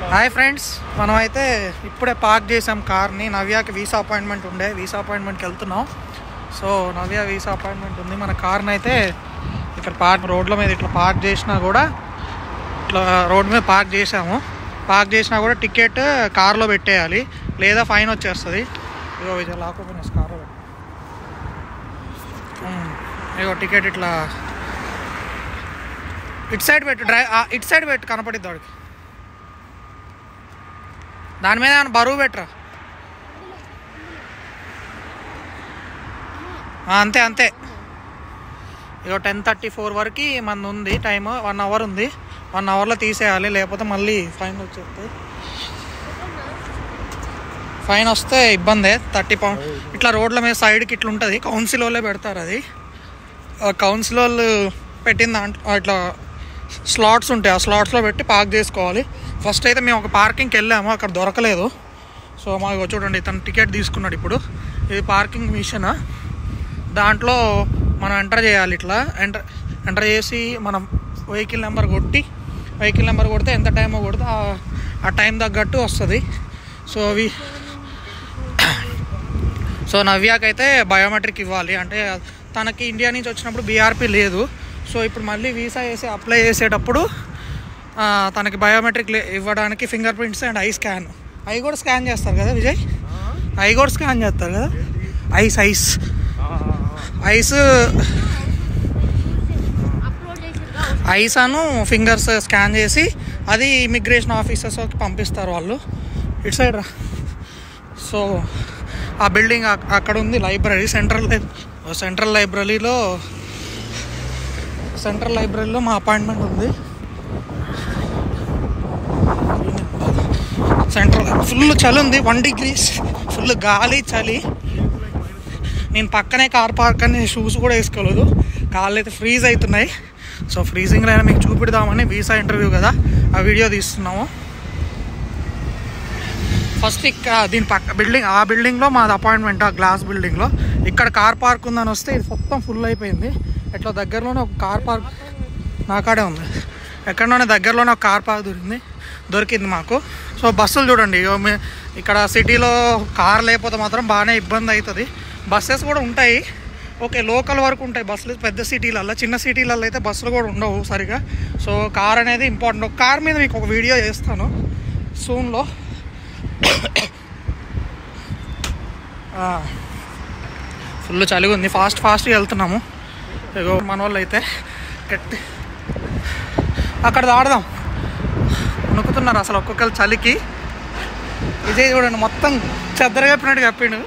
Hi friends, మనమైతే ఇప్పుడే park చేసాం కార్ని. నవ్యాకి వీసా అపాయింట్మెంట్ ఉండే, వీసా అపాయింట్మెంట్కి వెళ్తున్నాం. సో నవ్య వీసా అపాయింట్మెంట్ ఉంది. మన కార్ని అయితే ఇక్కడ రోడ్ల మీద ఇట్లా పార్క్ చేసినా కూడా, ఇట్లా రోడ్ మీద పార్క్ చేసాము. పార్క్ చేసినా కూడా టికెట్ కార్లో పెట్టేయాలి, లేదా ఫైన్ వచ్చేస్తుంది. ఇగో ఇది లాక్కపోయినా కార్లో ఇగో టికెట్ ఇట్లా ఇటు సైడ్ పెట్టు, ఇటు సైడ్ పెట్టు, కనపడిద్ది వాడికి. దాని మీద ఏమైనా బరువు పెట్టరా. అంతే అంతే. ఇక 10:34 వరకు మన ఉంది టైం. 1 అవర్ ఉంది. 1 అవర్లో తీసేయాలి, లేకపోతే మళ్ళీ ఫైన్ వచ్చేస్తుంది. ఫైన్ వస్తే ఇబ్బందే. 30 పౌండ్. ఇట్లా రోడ్ల మీద సైడ్కి ఇట్లా ఉంటుంది, కౌన్సిల్ వాళ్ళే పెడతారు. అది కౌన్సిల్ వాళ్ళు పెట్టిన దాంట్లో ఇట్లా స్లాట్స్ ఉంటాయి, ఆ స్లాట్స్లో పెట్టి పార్క్ చేసుకోవాలి. ఫస్ట్ అయితే మేము ఒక పార్కింగ్కి వెళ్ళాము, అక్కడ దొరకలేదు. సో మాకు చూడండి, తను టికెట్ తీసుకున్నాడు. ఇప్పుడు ఇది పార్కింగ్ మిషన్. దాంట్లో మనం ఎంటర్ చేయాలి. ఇట్లా ఎంటర్ చేసి మనం వెహికల్ నెంబర్ కొడితే ఎంత టైమో కొడితే ఆ టైం తగ్గట్టు వస్తుంది. సో నవ్యాకైతే బయోమెట్రిక్ ఇవ్వాలి. అంటే తనకి ఇండియా నుంచి వచ్చినప్పుడు బీఆర్పీ లేదు. సో ఇప్పుడు మళ్ళీ వీసా అప్లై చేసేటప్పుడు తనకి బయోమెట్రిక్ ఇవ్వడానికి finger prints and eye scan. Eye కూడా స్కాన్ చేస్తారు కదా విజయ్, ఐ కూడా స్కాన్ చేస్తారు కదా. ఐస్ అను ఫింగర్స్ స్కాన్ చేసి అది ఇమిగ్రేషన్ ఆఫీసర్స్కి పంపిస్తారు వాళ్ళు. ఇటు సైడ్ రా. సో ఆ బిల్డింగ్ అక్కడ ఉంది లైబ్రరీ, సెంట్రల్ లైబ్రరీలో మా అపాయింట్మెంట్ ఉంది. ఫుల్ చలి ఉంది, 1 degree, ఫుల్ గాలి, చలి. నేను పక్కనే కార్ పార్క్ అని షూస్ కూడా వేసుకోలేదు, కాళ్ళు అయితే ఫ్రీజ్ అవుతున్నాయి. సో ఫ్రీజింగ్లో అయినా మీకు చూపిద్దామని, వీసా ఇంటర్వ్యూ కదా, ఆ వీడియో తీస్తున్నాము. ఫస్ట్ ఇక్కడ దీని ఆ బిల్డింగ్లో మాది అపాయింట్మెంట్, ఆ గ్లాస్ బిల్డింగ్లో. ఇక్కడ కార్ పార్క్ ఉందని వస్తే ఇది మొత్తం ఫుల్ అయిపోయింది. ఎట్లా దగ్గరలోనే ఒక కార్ పార్క్ నాకాడే ఉంది, ఎక్కడలోనే దగ్గరలోనే ఒక కార్ పార్క్ దొరికింది మాకు. సో బస్సులు చూడండి, ఇక్కడ సిటీలో కార్ లేకపోతే మాత్రం బాగానే ఇబ్బంది అవుతుంది. బస్సెస్ కూడా ఉంటాయి, ఓకే, లోకల్ వరకు ఉంటాయి బస్సులు. పెద్ద సిటీలలో, చిన్న సిటీలలో అయితే బస్సులు కూడా ఉండవు సరిగా. సో కార్ అనేది ఇంపార్టెంట్. ఒక కార్ మీద మీకు ఒక వీడియో చేస్తాను సూన్లో. ఫుల్ చలిగా ఉంది, ఫాస్ట్గా వెళ్తున్నాము. ఇగో మన వాళ్ళు అయితే అక్కడ దాడదాం వణుకుతున్నారు అసలు ఒక్కొక్కరు చలికి. విజయ్ చూడండి, మొత్తం చెద్దరగా కప్పినట్టు కప్పిండు.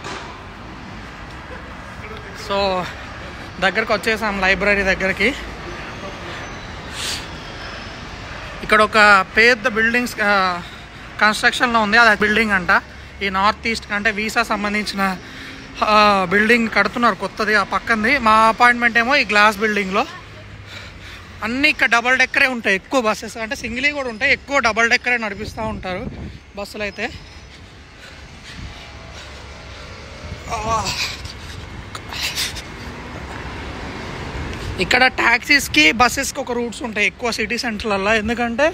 సో దగ్గరకు వచ్చేసాం, లైబ్రరీ దగ్గరికి. ఇక్కడ ఒక పెద్ద బిల్డింగ్స్ కన్స్ట్రక్షన్లో ఉంది, అది బిల్డింగ్ అంట. ఈ నార్త్ ఈస్ట్ అంటే వీసా సంబంధించిన బిల్డింగ్ కడుతున్నారు కొత్తది, ఆ పక్కంది. మా అపాయింట్మెంట్ ఏమో ఈ గ్లాస్ బిల్డింగ్లో. అన్నీ ఇక్కడ డబల్ డెక్కరే ఉంటాయి, ఎక్కువ బస్సెస్ అంటే సింగిల్ కూడా ఉంటాయి, ఎక్కువ డబల్ డెక్కరే నడిపిస్తూ ఉంటారు బస్సులు అయితే. ఇక్కడ ట్యాక్సీస్కి బస్సెస్కి ఒక రూట్స్ ఉంటాయి ఎక్కువ సిటీ సెంటర్లలో. ఎందుకంటే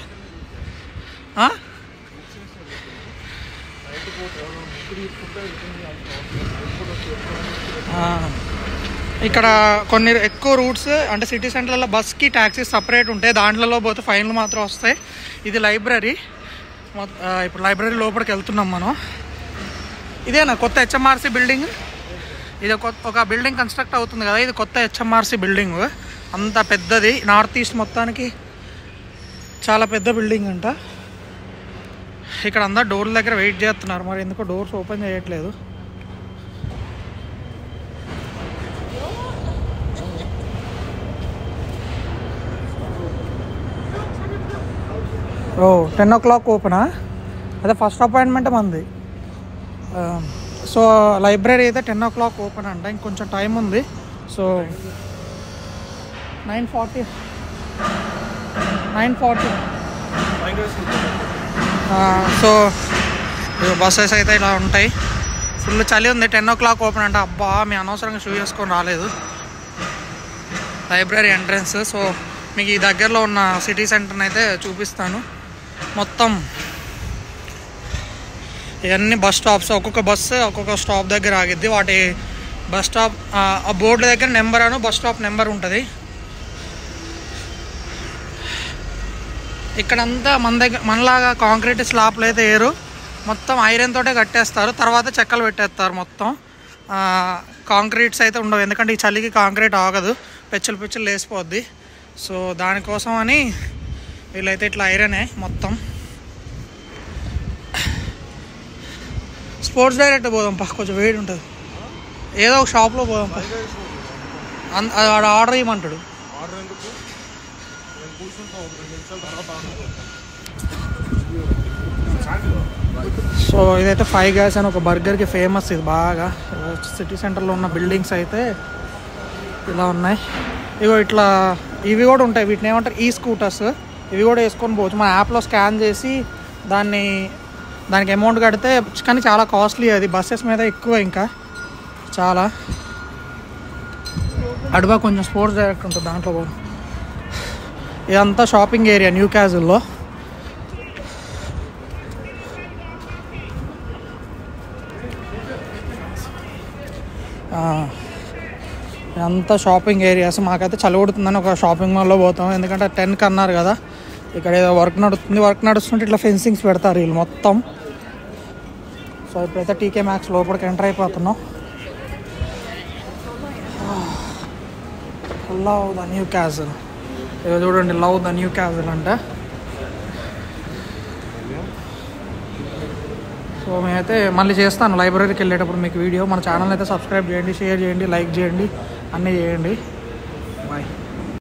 ఇక్కడ కొన్ని ఎక్కువ రూట్స్ అంటే సిటీ సెంటర్లలో బస్కి ట్యాక్సీస్ సపరేట్ ఉంటాయి, దాంట్లో పోతే ఫైన్లు మాత్రం వస్తాయి. ఇది లైబ్రరీ. ఇప్పుడు లైబ్రరీ లోపలికి వెళ్తున్నాం మనం. ఇదేనా కొత్త హెచ్ఎంఆర్సీ బిల్డింగ్? ఇది ఒక బిల్డింగ్ కన్స్ట్రక్ట్ అవుతుంది కదా, ఇది కొత్త హెచ్ఎంఆర్సీ బిల్డింగ్. అంత పెద్దది, నార్త్ ఈస్ట్ మొత్తానికి చాలా పెద్ద బిల్డింగ్ అంట. ఇక్కడ అందరు డోర్ల దగ్గర వెయిట్ చేస్తున్నారు, మరి ఎందుకో డోర్స్ ఓపెన్ చేయట్లేదు. ఓ 10 o'clock ఓపెనా? అదే ఫస్ట్ అపాయింట్మెంట్ మంది. సో లైబ్రరీ అయితే 10 o'clock ఓపెన్ అంట, ఇంకొంచెం టైం ఉంది. సో 9:40 సో బస్సెస్ అయితే ఇలా ఉంటాయి. ఫుల్ చలి ఉంది, 10 o'clock ఓపెన్ అంట. అబ్బా, మేము అనవసరంగా షూ వేసుకొని రాలేదు. Library entrance. సో మీకు ఈ దగ్గరలో ఉన్న సిటీ సెంటర్ని అయితే చూపిస్తాను. మొత్తం ఇవన్నీ బస్ స్టాప్స్. ఒక్కొక్క బస్సు ఒక్కొక్క స్టాప్ దగ్గర ఆగిద్ది. వాటి బస్ స్టాప్ ఆ బోర్డు దగ్గర నెంబర్ అను బస్ స్టాప్ నెంబర్ ఉంటుంది. ఇక్కడంతా మనలాగా కాంక్రీట్ స్లాబ్లు అయితే వేయరు, మొత్తం ఐరన్ తోటే కట్టేస్తారు, తర్వాత చెక్కలు పెట్టేస్తారు. మొత్తం కాంక్రీట్స్ అయితే ఉండవు, ఎందుకంటే ఈ చలికి కాంక్రీట్ ఆగదు, పెచ్చులు లేసిపోద్ది. సో దానికోసం అని వీళ్ళైతే ఇట్లా ఐరనే మొత్తం. స్పోర్ట్స్ డైరెక్ట్ పోదాం పా, కొంచెం వేడి ఉంటుంది. ఏదో ఒక షాప్లో పోదాం పా. ఆడ ఆర్డర్ ఇవ్వమంటాడు. సో ఇదైతే 5 Guys అని ఒక బర్గర్కి ఫేమస్. ఇది బాగా సిటీ సెంటర్లో ఉన్న బిల్డింగ్స్ అయితే ఇలా ఉన్నాయి. ఇగో ఇట్లా ఇవి కూడా ఉంటాయి, వీటిని ఏమంటారు ఈ స్కూటర్స్. ఇవి కూడా వేసుకొని పోవచ్చు. మన యాప్లో స్కాన్ చేసి దానికి అమౌంట్ కడితే, కానీ చాలా కాస్ట్లీ అది. బస్సెస్ మీద ఎక్కువ, ఇంకా చాలా అడుగా కొంచెం స్పోర్ట్స్ డైరెక్ట్ ఉంటుంది దాంట్లో కూడా. ఇదంతా షాపింగ్ ఏరియా న్యూ క్యాజిల్లో. ఇదంతా షాపింగ్ ఏరియాస్. మాకైతే చలిగొడుతుందని ఒక షాపింగ్ మాల్లో పోతాం, ఎందుకంటే 10కి అన్నారు కదా. ఇక్కడ ఏదో వర్క్ నడుస్తుంటే ఇట్లా ఫెన్సింగ్స్ పెడతారు వీళ్ళు మొత్తం. సో ఇప్పుడైతే టీకే మ్యాక్స్ లోపలికి ఎంటర్ అయిపోతున్నాం. Love the Newcastle. ఇక చూడండి, లవ్ ద న్యూ క్యాజిల్ అంట. సో మేమైతే మళ్ళీ చేస్తాను లైబ్రరీకి వెళ్ళేటప్పుడు మీకు వీడియో. మన ఛానల్ అయితే సబ్స్క్రైబ్ చేయండి, షేర్ చేయండి, లైక్ చేయండి, అన్నీ చేయండి.